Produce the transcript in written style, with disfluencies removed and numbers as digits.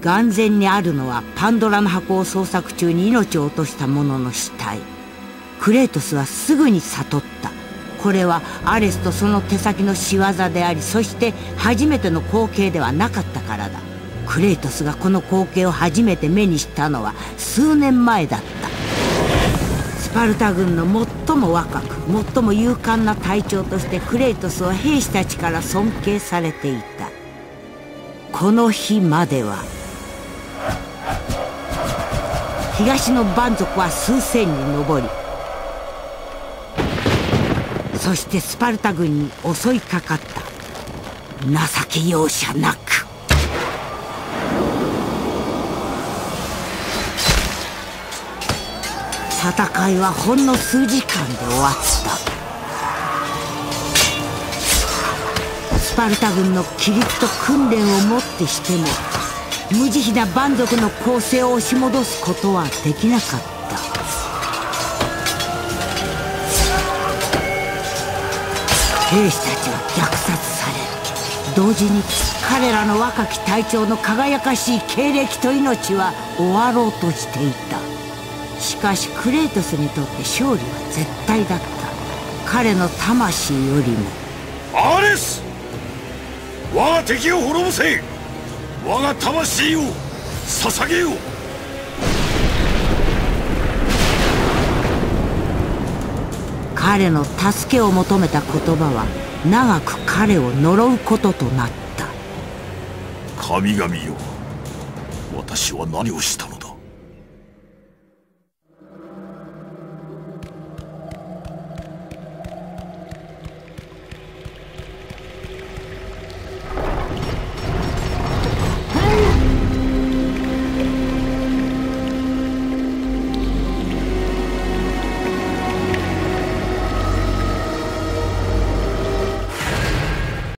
眼前にあるのはパンドラの箱を捜索中に命を落とした者の死体。クレイトスはすぐに悟った。これはアレスとその手先の仕業であり、そして初めての光景ではなかったからだ。クレイトスがこの光景を初めて目にしたのは数年前だった。スパルタ軍の最も若く最も勇敢な隊長としてクレイトスは兵士たちから尊敬されていた。この日までは東の蛮族は数千に上り、そしてスパルタ軍に襲いかかった。情け容赦なく戦いはほんの数時間で終わった。スパルタ軍の規律と訓練をもってしても無慈悲な蛮族の攻勢を押し戻すことはできなかった。兵士たちは虐殺される。同時に彼らの若き隊長の輝かしい経歴と命は終わろうとしていた。しかしクレイトスにとって勝利は絶対だった。彼の魂よりも。 アレス、我が敵を滅ぼせ。我が魂を捧げよう。 彼の助けを求めた言葉は長く彼を呪うこととなった。 神々よ、私は何をしたのだ。